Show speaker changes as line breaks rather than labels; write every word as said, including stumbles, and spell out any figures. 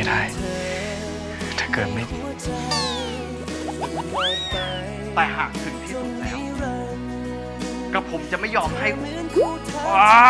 ไม่ได้ถ้าเกิดไม่
แต่หากถึงที่สุดแล้วกระผมจะไม่ยอมให้ว้า